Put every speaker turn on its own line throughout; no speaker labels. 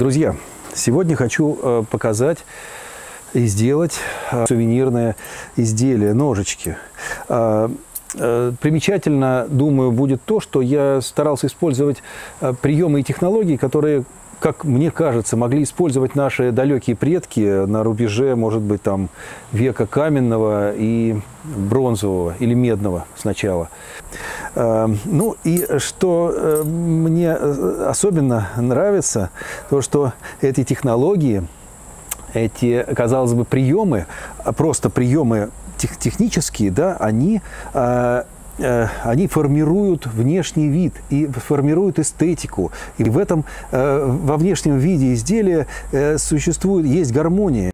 Друзья, сегодня хочу показать и сделать сувенирное изделие, ножички. Примечательно, думаю, будет то, что я старался использовать приемы и технологии, которые, как мне кажется, могли использовать наши далекие предки на рубеже, может быть, там, века каменного и бронзового или медного сначала. Ну и что мне особенно нравится, то, что эти технологии, эти, казалось бы, приемы, просто приемы технические, да, они формируют внешний вид и формируют эстетику. И в этом, во внешнем виде изделия есть гармония.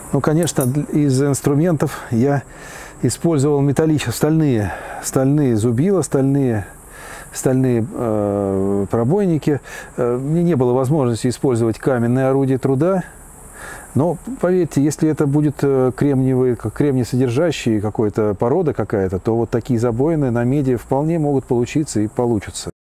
Ну, конечно, из инструментов я использовал металлические, стальные зубила, стальные пробойники. Мне не было возможности использовать каменные орудия труда. Но, поверьте, если это будет кремний содержащий какой-то порода какая-то, то вот такие забоины на меди вполне могут получиться и получатся.